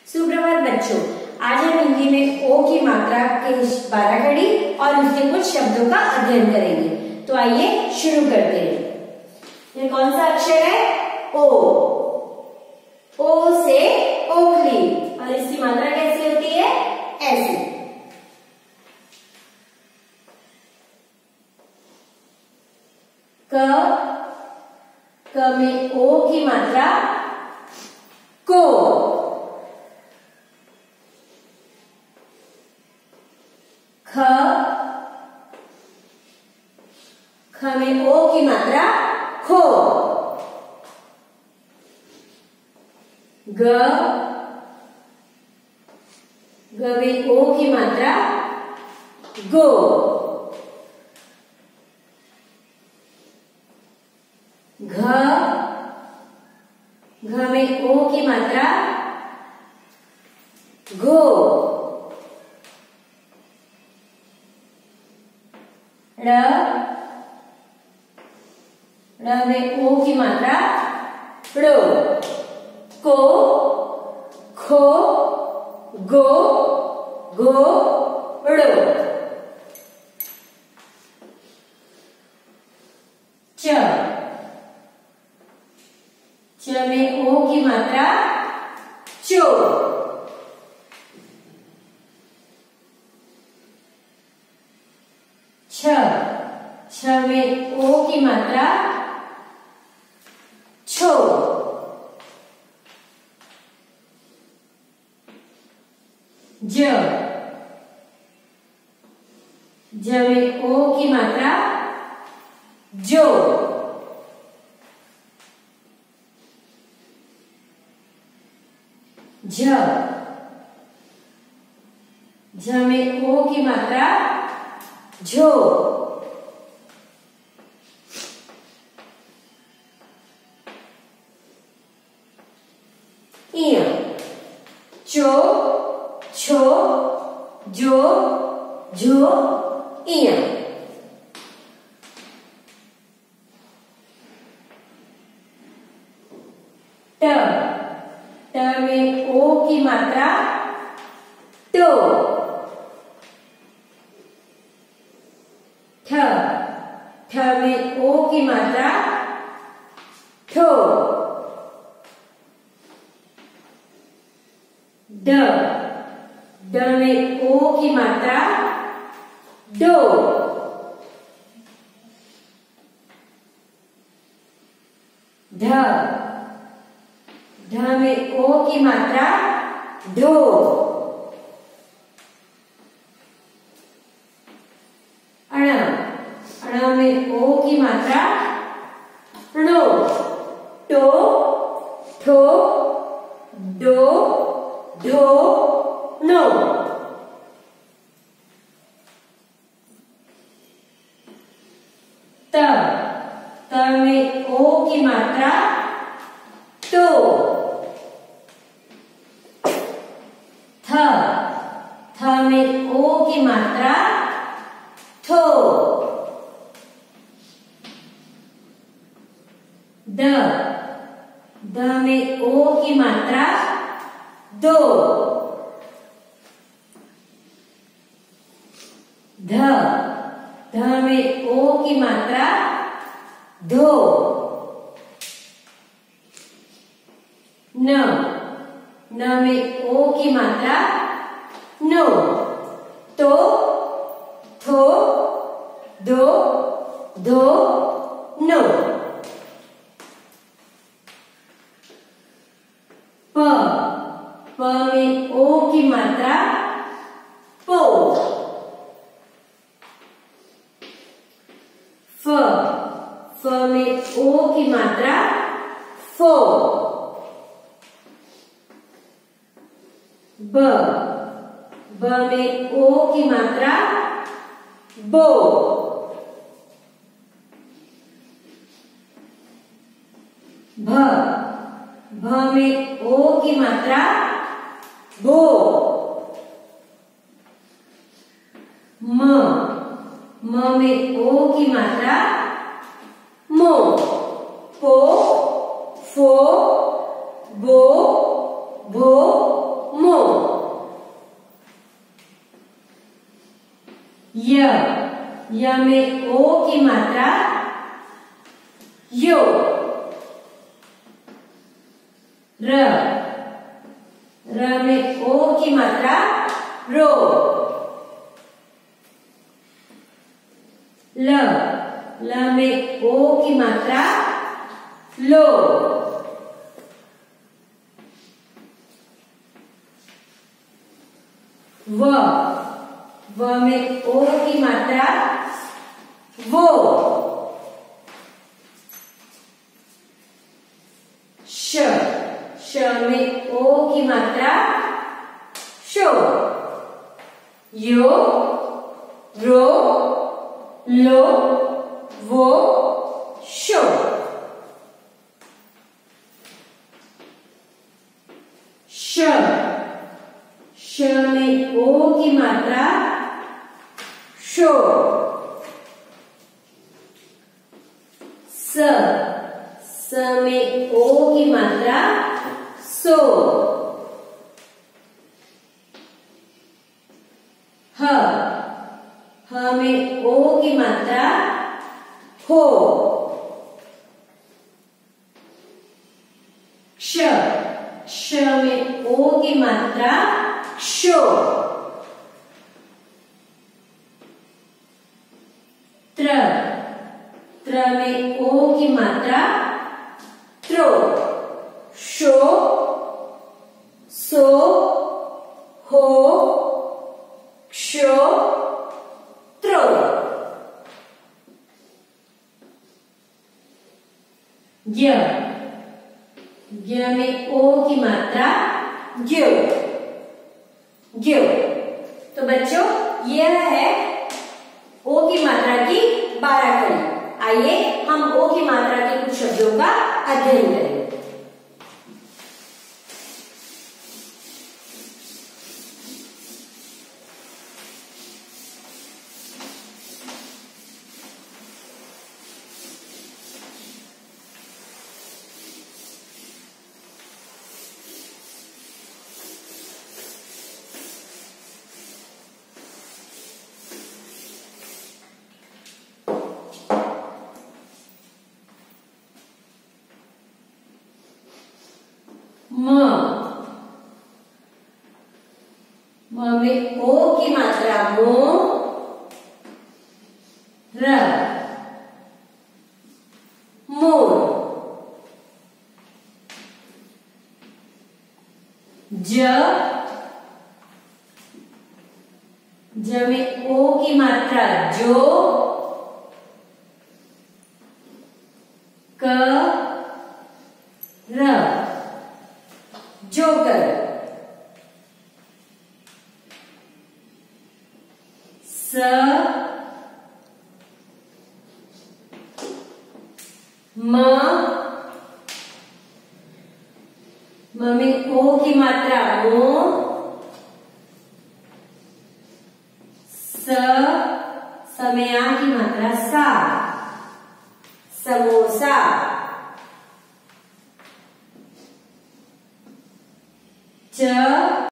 सुप्रभात बच्चों, आज हम हिंदी में ओ की मात्रा के 12 कड़ी और उसके कुछ शब्दों का अध्ययन करेंगे। तो आइए शुरू करते हैं। ये कौन सा अक्षर है? ओ। ओ से ओखली, और इसकी मात्रा कैसी होती है? ऐसी। क में ओ की मात्रा को। ख में ओ की मात्रा खो। ग में ओ की मात्रा गो। घ में ओ की मात्रा घो। ड़ में ओ की मात्रा ड़ो। को, खो, गो, घो, ड़ो। च में ओ की मात्रा चो। छ में ओ की मात्रा छो। ज में ओ की मात्रा जो। झ में ओ की मात्रा झो। इय चो, छो, जो, झो, इय। ट में ओ की मात्रा टो। ठ में ओ की मात्रा ठो। ड में ओ की मात्रा डो। ढ में ओ की मात्रा ढो। अण में ओ की मात्रा णो। टो, ठो, डो, ढो, नो। त में ओ की मात्रा तो। थ में ओ की मात्रा थो। द में ओ की मात्रा दो। ध में ओ की मात्रा धो। न में ओ की मात्रा नो। तो, थो, दो, धो, नो। प में ओ की मात्रा पो। फ में ओ की मात्रा फो। ब में ओ की मात्रा बो। भ में ओ की मात्रा भो। म में ओ की मात्रा मो। पो, फो, बो, भो, मो। य में ओ की मात्रा यो। र में ओ की मात्रा रो। ल में ओ की मात्रा लो। व में ओ की मात्रा वो। श में ओ की मात्रा शो। यो, रो, लो, वो, शो। श में ओ की मात्रा शो। स में ओ की मात्रा सो। ह में ओ की मात्रा हो। क्ष में ओ की मात्रा क्षो। त्र में ओ की मात्रा त्रो। शो, सो, हो, क्षो, त्रो। य में ओ की मात्रा ग्यो। ग्यो। तो बच्चों यह है ओ की मात्रा की 12 कड़ी। आइए हम ओ की मात्रा के कुछ शब्दों का अध्ययन करें। म में ओ की मात्रा मो। र मोर। ज में ओ की मात्रा जो। क र जोकर। स म में ओ की मात्रा मो। स में आ की मात्रा सा। समोसा। च